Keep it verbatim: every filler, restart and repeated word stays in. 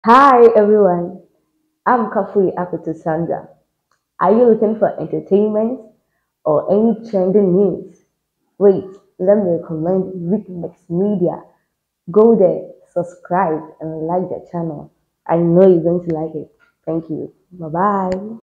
Hi everyone, I'm Kafui Akoto Sandra. Are you looking for entertainment or any trending news? Wait, let me recommend Weekmix Media. Go there, subscribe, and like the channel. I know you're going to like it. Thank you. Bye bye.